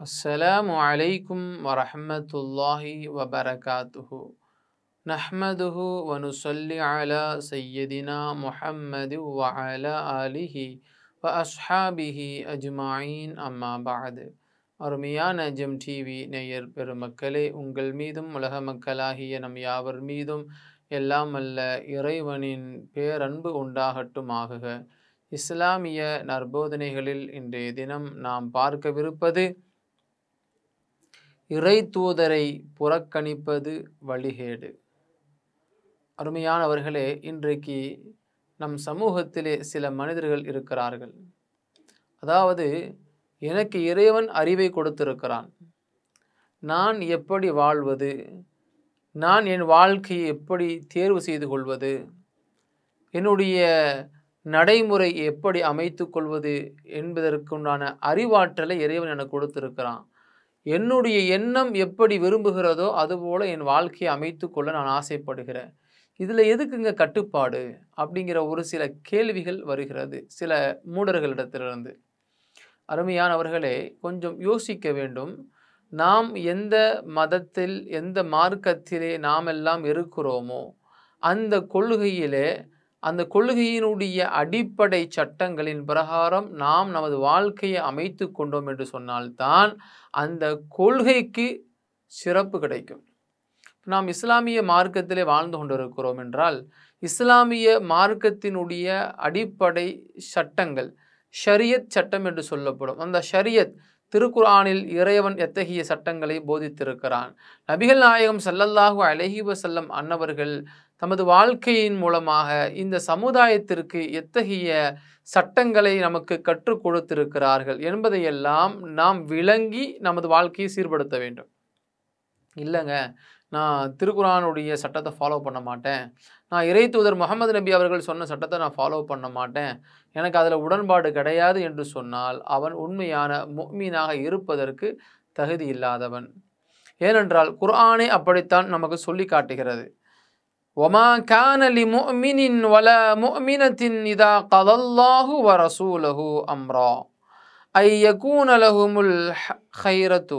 அஸ்ஸலாமு அலைக்கும் வரஹ்மத்துல்லாஹி வபரகாத்துஹு. நஹ்மதுஹு வ நுஸல்லி அலா சய்யிதினா முஹம்மது வ அலா ஆலிஹி வ அஸ்ஹாபிஹி அஜ்மாயின் அம்மா பஅது. அருமையான ஜெம் டிவி நேயர் பெருமக்களே, உங்கள் மீதும் உலக மக்களாகிய நம் யாவர் மீதும் எல்லாம் அல்ல இறைவனின் பேரன்பு உண்டாகட்டுமாகுக. இஸ்லாமிய நற்போதனைகளில் இன்றைய தினம் நாம் பார்க்கவிருப்பது இறை தூதரை புறக்கணிப்பது வழிகேடு. அருமையானவர்களே, இன்றைக்கு நம் சமூகத்திலே சில மனிதர்கள் இருக்கிறார்கள். அதாவது, எனக்கு இறைவன் அறிவை கொடுத்திருக்கிறான், நான் எப்படி வாழ்வது, நான் என் வாழ்க்கையை எப்படி தேர்வு செய்து கொள்வது, என்னுடைய நடைமுறை எப்படி அமைத்து கொள்வது என்பதற்குண்டான அறிவாற்றலை இறைவன் எனக்கு கொடுத்திருக்கிறான். என்னுடைய எண்ணம் எப்படி விரும்புகிறதோ அதுபோல் என் வாழ்க்கையை அமைத்து கொள்ள நான் ஆசைப்படுகிறேன். இதில் எதுக்குங்க கட்டுப்பாடு அப்படிங்கிற ஒரு சில கேள்விகள் வருகிறது சில மூடர்களிடத்திலிருந்து. அருமையானவர்களே, கொஞ்சம் யோசிக்க வேண்டும். நாம் எந்த மதத்தில் எந்த மார்க்கத்திலே நாம் எல்லாம் இருக்கிறோமோ அந்த கொள்கையிலே, அந்த கொள்கையினுடைய அடிப்படை சட்டங்களின் பிரகாரம் நாம் நமது வாழ்க்கையை அமைத்து கொண்டோம் என்று சொன்னால்தான் அந்த கொள்கைக்கு சிறப்பு கிடைக்கும். நாம் இஸ்லாமிய மார்க்கத்திலே வாழ்ந்து கொண்டிருக்கிறோம் என்றால், இஸ்லாமிய மார்க்கத்தினுடைய அடிப்படை சட்டங்கள் ஷரியத் சட்டம் என்று சொல்லப்படும். அந்த ஷரியத் திருக்குர்ஆனில் இறைவன் எத்தகைய சட்டங்களை போதித்திருக்கிறான். நபிகள் நாயகம் ஸல்லல்லாஹு அலைஹி வஸல்லம் அன்னவர்கள் தமது வாழ்க்கையின் மூலமாக இந்த சமுதாயத்திற்கு எத்தகைய சட்டங்களை நமக்கு கற்றுக் கொடுத்திருக்கிறார்கள் என்பதையெல்லாம் நாம் விளங்கி நமது வாழ்க்கையை சீர்படுத்த வேண்டும். இல்லைங்க, நான் திருக்குர்ஆனுடைய சட்டத்தை ஃபாலோ பண்ண மாட்டேன், நான் இறை தூதர் முகமது நபி அவர்கள் சொன்ன சட்டத்தை நான் ஃபாலோ பண்ண மாட்டேன், எனக்கு அதில் உடன்பாடு கிடையாது என்று சொன்னால் அவன் உண்மையான முஃமினாக இருப்பதற்கு தகுதி இல்லாதவன். ஏனென்றால் குர்ஆனே அப்படித்தான் நமக்கு சொல்லி காட்டுகிறது. وَمَا كَانَ لِمُؤْمِنٍ وَلَا مُؤْمِنَةٍ إِذَا قَضَى اللَّهُ وَرَسُولُهُ أَمْرًا أَن يَكُونَ لَهُمُ الْخِيَرَةُ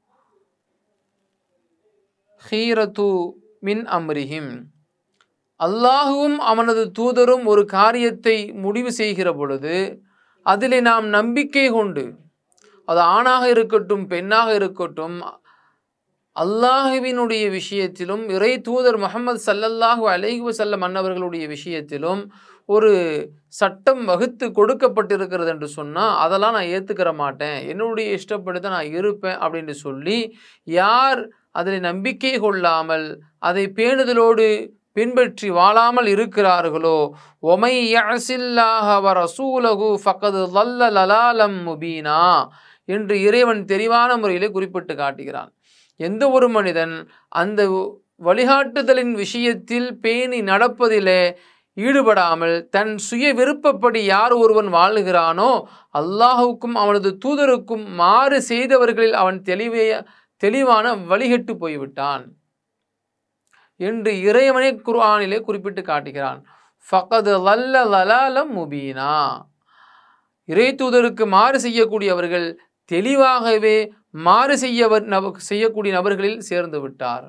மின் அம்ரிஹிம். அல்லாஹுவும் அவனது தூதரும் ஒரு காரியத்தை முடிவு செய்கிற பொழுது அதிலே நாம் நம்பிக்கை கொண்டு, அது ஆணாக இருக்கட்டும் பெண்ணாக இருக்கட்டும், அல்லாஹுவினுடைய விஷயத்திலும் இறை தூதர் முஹம்மது ஸல்லல்லாஹு அலைஹி வஸல்லம் அன்னவர்களுடைய விஷயத்திலும் ஒரு சட்டம் வகுத்து கொடுக்கப்பட்டிருக்கிறது என்று சொன்னால் அதெல்லாம் நான் ஏற்றுக்கிற மாட்டேன், என்னுடைய இஷ்டப்படி தான் நான் இருப்பேன் அப்படின்னு சொல்லி யார் அதில் நம்பிக்கை கொள்ளாமல் அதை பேணுதலோடு பின்பற்றி வாழாமல் இருக்கிறார்களோ, ஒமை யஅஸில்லாஹ வ ரசூலஹு ஃபக்கத் ضل ضلالا முபீனா என்று இறைவன் தெளிவான முறையிலே குறிப்பிட்டு காட்டுகிறான். எந்த ஒரு மனிதன் அந்த வழிகாட்டுதலின் விஷயத்தில் பேணி நடப்பதிலே ஈடுபடாமல் தன் சுய விருப்பப்படி யார் ஒருவன் வாழுகிறானோ, அல்லாஹுக்கும் அவனது தூதருக்கும் மாறு செய்தவர்களில் அவன் தெளிவான வழிகட்டு போய்விட்டான் என்று இறைவனே குர்ஆனிலே குறிப்பிட்டு காட்டுகிறான். ஃபக்கத் ضل ضلالا முபீனா. இறை தூதருக்கு மாறு செய்யக்கூடியவர்கள் தெளிவாகவே மாறு செய்யக்கூடிய நபர்களில் சேர்ந்து விட்டார்.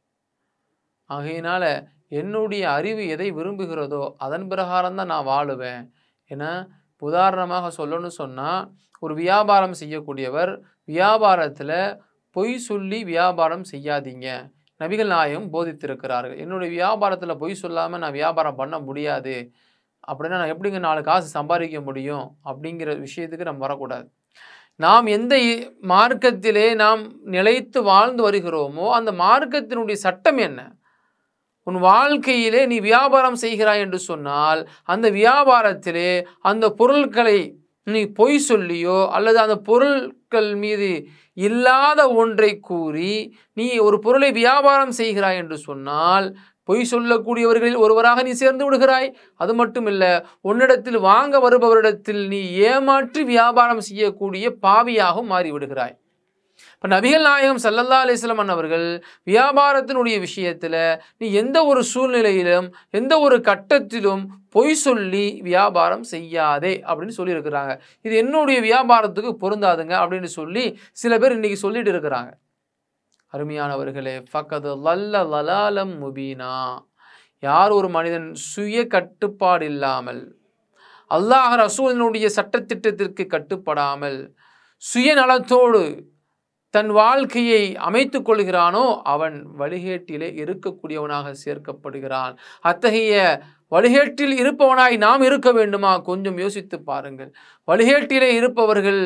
ஆகையினால என்னுடைய அறிவு எதை விரும்புகிறதோ அதன் பிரகாரம் தான் நான் வாழுவேன். ஏன்னா, உதாரணமாக சொல்லணும்னு சொன்னால், ஒரு வியாபாரம் செய்யக்கூடியவர் வியாபாரத்தில் பொய் சொல்லி வியாபாரம் செய்யாதீங்க, நபிகள் நாயகம் போதித்திருக்கிறார்கள். என்னுடைய வியாபாரத்தில் பொய் சொல்லாமல் நான் வியாபாரம் பண்ண முடியாது, அப்படின்னா நான் எப்படிங்க 4 காசு சம்பாதிக்க முடியும் அப்படிங்கிற விஷயத்துக்கு நம்ம வரக்கூடாது. நாம் எந்த மார்க்கத்திலே நாம் நிலைத்து வாழ்ந்து வருகிறோமோ அந்த மார்க்கத்தினுடைய சட்டம் என்ன? உன் வாழ்க்கையிலே நீ வியாபாரம் செய்கிறாய் என்று சொன்னால் அந்த வியாபாரத்திலே அந்த பொருட்களை நீ பொய் சொல்லியோ அல்லது அந்த பொருட்கள் மீது இல்லாத ஒன்றை கூறி நீ ஒரு பொருளை வியாபாரம் செய்கிறாய் என்று சொன்னால் பொய் சொல்லக்கூடியவர்களில் ஒருவராக நீ சேர்ந்து விடுகிறாய். அது மட்டும் இல்லை, உன்னிடத்தில் வாங்க வருபவரிடத்தில் நீ ஏமாற்றி வியாபாரம் செய்யக்கூடிய பாவியாகவும் மாறிவிடுகிறாய். இப்போ நபிகள் நாயகம் ஸல்லல்லாஹு அலைஹி வஸல்லம் அவர்கள் வியாபாரத்தினுடைய விஷயத்தில் நீ எந்த ஒரு சூழ்நிலையிலும் எந்த ஒரு கட்டத்திலும் பொய் சொல்லி வியாபாரம் செய்யாதே அப்படின்னு சொல்லியிருக்கிறாங்க. இது என்னுடைய வியாபாரத்துக்கு பொருந்தாதுங்க அப்படின்னு சொல்லி சில பேர் இன்னைக்கு சொல்லிட்டு இருக்கிறாங்க. அருமையானவர்களே, ஃபக்கது லல்ல லலாலம் முபீனா, யார் ஒரு மனிதன் சுய கட்டுப்பாடு இல்லாமல் அல்லாஹ் ரசூலினுடைய சட்டத்திட்டத்திற்கு கட்டுப்படாமல் சுயநலத்தோடு தன் வாழ்க்கையை அமைத்து கொள்கிறானோ அவன் வழிகேட்டிலே இருக்கக்கூடியவனாக சேர்க்கப்படுகிறான். அத்தகைய வழிகேட்டில் இருப்பவனாய் நாம் இருக்க வேண்டுமா? கொஞ்சம் யோசித்து பாருங்கள். வழிகேட்டிலே இருப்பவர்கள்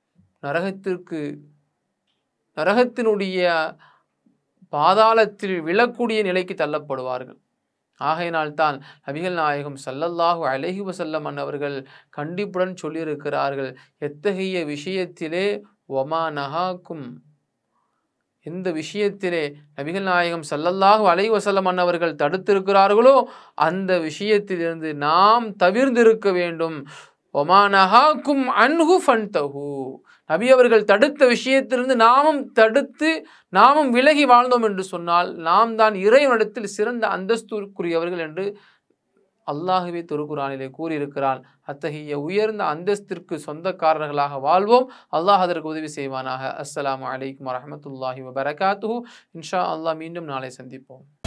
நரகத்தினுடைய பாதாளத்தில் விழக்கூடிய நிலைக்கு தள்ளப்படுவார்கள். ஆகையினால்தான் நபிகள் நாயகம் ஸல்லல்லாஹு அலைஹி வஸல்லம் அவர்கள் கண்டிப்புடன் சொல்லியிருக்கிறார்கள், எத்தகைய விஷயத்திலே ஒமா நஹாக்கும், எந்த விஷயத்திலே நபிகள் நாயகம் ஸல்லல்லாஹு அலைஹி வஸல்லம் அவர்கள் தடுத்திருக்கிறார்களோ அந்த விஷயத்திலிருந்து நாம் தவிர்ந்திருக்க வேண்டும். ஒமா நஹாக்கும் அன்ஹு ஃபன்தஹு, நபி அவர்கள் தடுத்த விஷயத்திலிருந்து நாமும் விலகி வாழ்ந்தோம் என்று சொன்னால் நாம் தான் இறைவனிடத்தில் சிறந்த அந்தஸ்துக்குரியவர்கள் என்று அல்லாஹ்வே திருக்குர்ஆனிலே கூறியிருக்கிறான். அத்தகைய உயர்ந்த அந்தஸ்திற்கு சொந்தக்காரர்களாக வாழ்வோம். அல்லாஹ் அதற்கு உதவி செய்வானாக. அஸ்ஸலாமு அலைக்கும் வரஹ்மத்துல்லாஹி வபரகாத்துஹு. இன்ஷா அல்லாஹ் மீண்டும் நாளை சந்திப்போம்.